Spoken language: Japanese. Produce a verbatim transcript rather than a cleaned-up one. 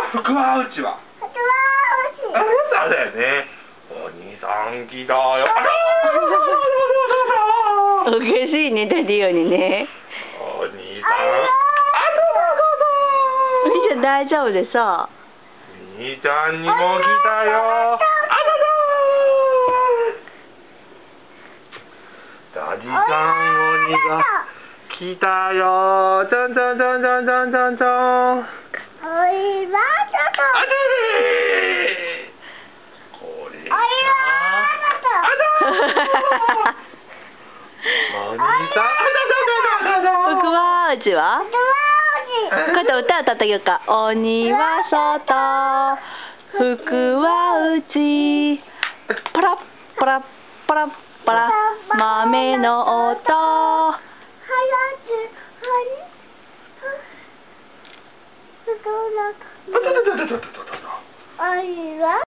福は内は。 福は内。 あれそうだよね。お兄さん来たよ。 おかしいね、ダディよりね。 お兄さん。 みーちゃん大丈夫でさ。 兄ちゃんにも来たよ。ダディさん鬼が来たよ。ちょんちょんちょんちょんちょんちょんちょん。 おいはちょっと。 あれこれ。 おいはちょっと。 お兄さん。 福は内は？ 福は内。 今度歌歌ってあげようか。鬼は外、福は内。パラッパラッパラッパラ、豆の音。 はやつ、はに、ふとなか。おいは